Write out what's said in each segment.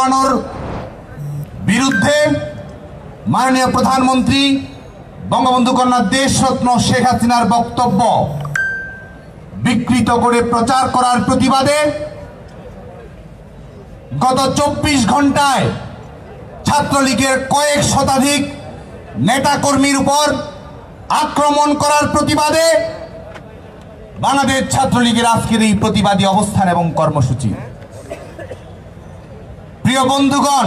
পোড়ানোর বিরুদ্ধে মাননীয় প্রধানমন্ত্রী বঙ্গবন্ধু কন্যা দেশরত্ন শেখ হাসিনার বক্তব্য বিকৃত করে প্রচার করার প্রতিবাদে গত 24 ঘন্টায় ছাত্রলীগের কয়েক শতাধিক নেতাকর্মীর উপর আক্রমণ করার প্রতিবাদে বাংলাদেশ ছাত্রলীগের আজকের এই প্রতিবাদী অবস্থান এবং কর্মসূচি। প্রিয় বন্ধুগণ,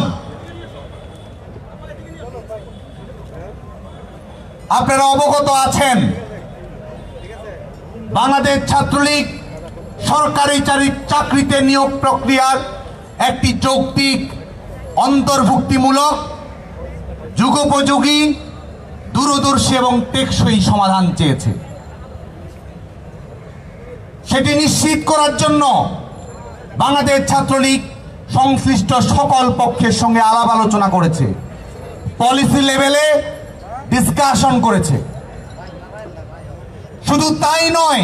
আপনারা অবগত আছেন বাংলাদেশ ছাত্রলীগ সরকারি চাকরিতে নিয়োগ প্রক্রিয়ার একটি যৌক্তিক, অন্তর্ভুক্তিমূলক, যুগোপযোগী, দূরদর্শী এবং টেকসই সমাধান চেয়েছে। সেটি নিশ্চিত করার জন্য বাংলাদেশ ছাত্রলীগ সংশ্লিষ্ট সকল পক্ষের সঙ্গে আলাপ আলোচনা করেছে, পলিসি লেভেলে ডিসকাশন করেছে। শুধু তাই নয়,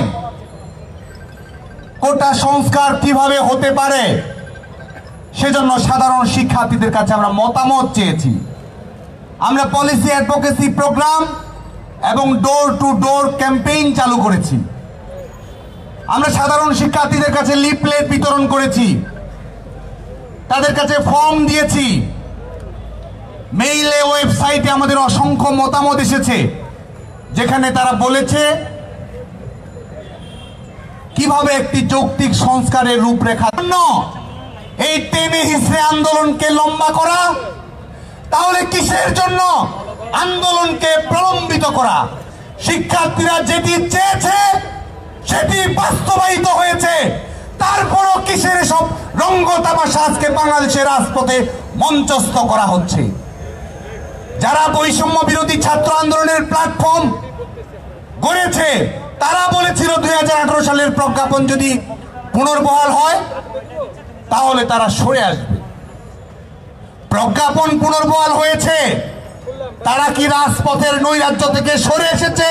কোটা সংস্কার কিভাবে হতে পারে সেজন্য সাধারণ শিক্ষার্থীদের কাছে আমরা মতামত চেয়েছি। আমরা পলিসি অ্যাডভোকেসি প্রোগ্রাম এবং ডোর টু ডোর ক্যাম্পেইন চালু করেছি। আমরা সাধারণ শিক্ষার্থীদের কাছে লিফলেট বিতরণ করেছি, তাদের কাছে ফর্ম দিয়েছি, মেইলে, ওয়েবসাইটে আমাদের অসংখ্য মতামত এসেছে, যেখানে তারা বলেছে কিভাবে একটি যৌক্তিক সংস্কারের রূপরেখা এই টেনে হিসেবে আন্দোলনকে লম্বা করা, তাহলে কিসের জন্য আন্দোলনকে প্রলম্বিত করা? শিক্ষার্থীরা যেটি চেয়েছে সেটি বাস্তবায়িত হয়েছে, তারপরও কিসের সব রঙ্গ তামাশা আজকে বাংলাদেশের রাজপথে মঞ্চস্থ করা হচ্ছে? যারা বৈষম্য বিরোধী ছাত্র আন্দোলনের প্ল্যাটফর্ম গড়েছে তারা বলেছিল 2018 সালের প্রজ্ঞাপন যদি পুনর্বহাল হয় তাহলে তারা সরে আসবে। প্রজ্ঞাপন পুনর্বহাল হয়েছে, তারা কি রাজপথের নৈরাজ্য থেকে সরে এসেছে?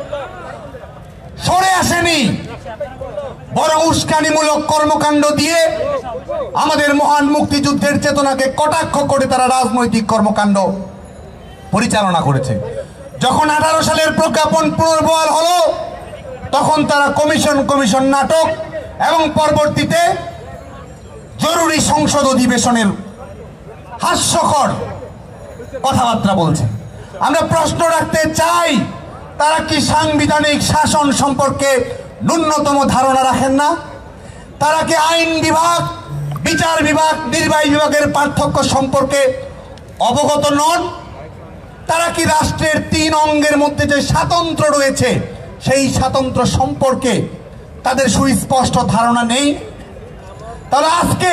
সরে আসেনি, বরং উস্কানিমূলক কর্মকাণ্ড দিয়ে আমাদের মহান মুক্তিযুদ্ধের চেতনাকে কটাক্ষ করে তারা রাজনৈতিক কর্মকাণ্ড পরিচালনা করেছে। যখন 18 সালের প্রজ্ঞাপন পুনর্বহাল হলো তখন তারা কমিশন নাটক এবং পরবর্তীতে জরুরি সংসদ অধিবেশনের হাস্যকর কথাবার্তা বলছে। আমরা প্রশ্ন রাখতে চাই, তারা কি সাংবিধানিক শাসন সম্পর্কে ন্যূনতম ধারণা রাখেন না? তারা কি আইন বিভাগ, বিচার বিভাগ, নির্বাহী বিভাগের পার্থক্য সম্পর্কে অবগত নন? তারা কি রাষ্ট্রের 3 অঙ্গের মধ্যে যে স্বাতন্ত্র রয়েছে সেই স্বাতন্ত্র সম্পর্কে তাদের সুস্পষ্ট ধারণা নেই? তাহলে আজকে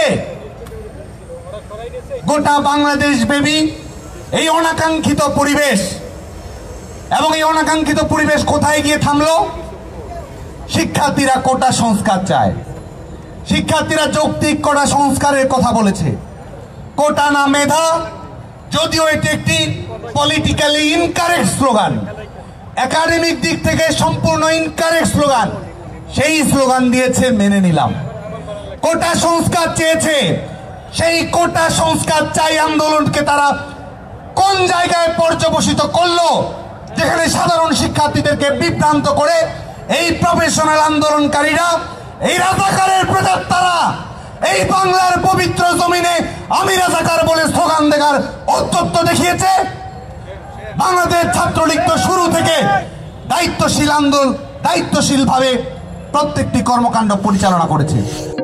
গোটা বাংলাদেশ ব্যাপী এই অনাকাঙ্ক্ষিত পরিবেশ, এবং এই অনাকাঙ্ক্ষিত পরিবেশ কোথায় গিয়ে থামলো? শিক্ষার্থীরা কোটা সংস্কার চায়, শিক্ষার্থীরা যৌক্তিক কোটা সংস্কারের কথা বলেছে। কোটা না মেধা, যদিও এটি একটি পলিটিক্যালি ইনকারেক্ট স্লোগান, একাডেমিক দিক থেকে সম্পূর্ণ ইনকারেক্ট স্লোগান, সেই স্লোগান দিয়েছে, মেনে নিলাম। কোটা সংস্কার চেয়েছে, সেই কোটা সংস্কার চাই আন্দোলনকে তারা কোন জায়গায় পর্যবসিত করলো, যেখানে সাধারণ শিক্ষার্থীদেরকে বিভ্রান্ত করে এই প্রফেশনাল আন্দোলনকারীরা, এই রাজাকারের প্রেতাত্মারা এই বাংলার পবিত্র জমিনে আমি রাজাকার বলে স্লোগান দেখার ঔদ্ধত্য দেখিয়েছে। বাংলাদেশ ছাত্রলীগ তো শুরু থেকে দায়িত্বশীলভাবে প্রত্যেকটি কর্মকাণ্ড পরিচালনা করেছে।